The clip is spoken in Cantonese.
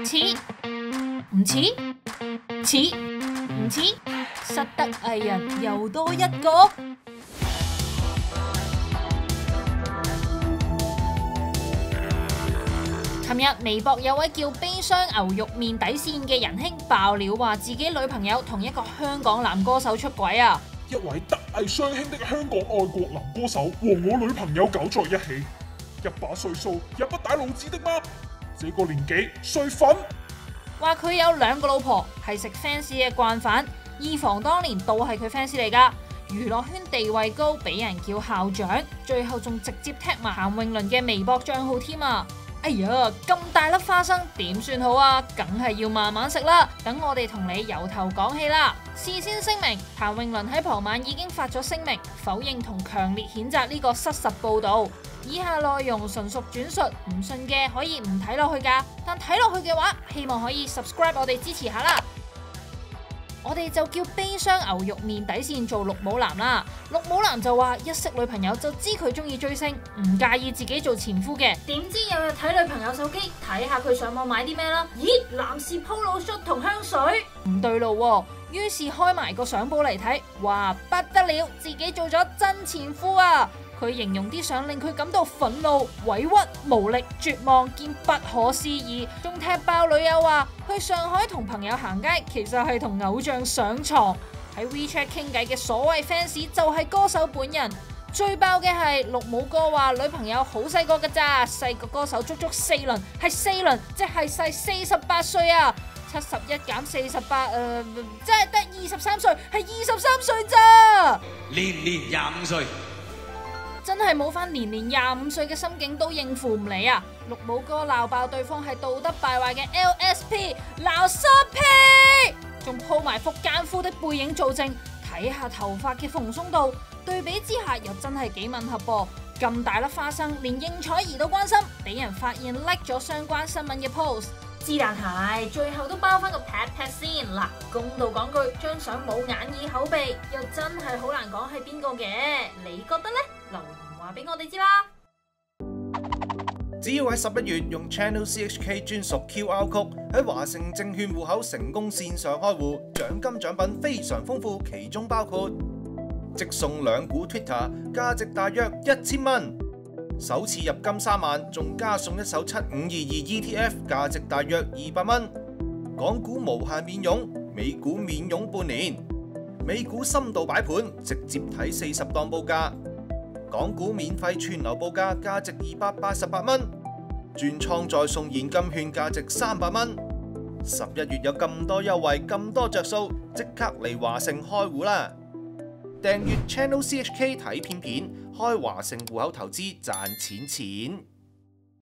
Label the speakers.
Speaker 1: 似唔似？似唔似？失德藝人又多一個。尋日微博有位叫悲傷牛肉麵底線嘅仁兄爆料話自己女朋友同一個香港男歌手出軌啊！
Speaker 2: 一位德藝雙馨的香港愛國男歌手和我女朋友搞在一起，一把歲數也不帶老子的嗎？這個年紀誰粉？
Speaker 1: 話佢有2個老婆，係食 fans 嘅慣犯，二房當年都係佢 fans 嚟㗎。娛樂圈地位高，俾人叫校長，最後仲直接踢埋譚詠麟嘅微博帳號添啊！哎呀，咁大粒花生點算好啊？梗係要慢慢食啦。等我哋同你由頭講起啦。事先聲明，譚詠麟喺傍晚已經發咗聲明，否認同強烈譴責呢個失實報導。以下內容純屬轉述，唔信嘅可以唔睇落去㗎，但睇落去嘅話，希望可以 subscribe 我哋支持下啦。我哋就叫悲傷牛肉麵底線做綠帽男啦。綠帽男就話一識女朋友就知佢中意追星，唔介意自己做前夫嘅。點知有日睇女朋友手機，睇下佢上網買啲咩啦？咦，男士 Polo Shot 同香水，唔對路喎。於是開埋個相簿嚟睇，哇不得了，自己做咗真前夫啊！佢形容啲相令佢感到憤怒、委屈、無力、絕望兼不可思議，仲踢爆女友話去上海同朋友行街，其實係同偶像上床。喺 WeChat 傾偈嘅所謂 fans 就係歌手本人。最爆嘅係綠帽哥話女朋友好細個㗎咋，細個歌手足足4輪，係4輪，即係細48歲啊！71減48，即係得23歲，係23歲咋？
Speaker 3: 年25歲。
Speaker 1: 真係冇返年25歲嘅心境都應付唔嚟啊！綠帽哥鬧爆對方係道德敗壞嘅 LSP， 鬧濕屁，仲鋪埋幅奸夫的背影做證，睇下頭髮嘅蓬鬆度，對比之下又真係幾吻合噃。咁大粒花生，連應采兒都關心，俾人發現 like 咗相關新聞嘅 post。之但係最後都包翻個 pat pat 先嗱，公道講句，張相冇眼耳口鼻，又真係好難講係邊個嘅，你覺得呢？留言話俾我哋知啦。
Speaker 4: 只要喺11月用 Channel CHK 專屬 QR Code 喺華盛證券戶口成功線上開戶，獎金獎品非常豐富，其中包括即送2股 Twitter， 價值大約1000蚊；首次入金3萬，仲加送一手7522 ETF， 價值大約200蚊；港股無限免佣，美股免佣半年；美股深度擺盤，直接睇40檔報價。港股免費串流報價，價值288蚊；轉倉再送現金券，價值300蚊。11月有咁多優惠，咁多着數，即刻嚟華盛開戶啦！訂閱 Channel CHK 睇片片，開華盛戶口投資賺錢錢。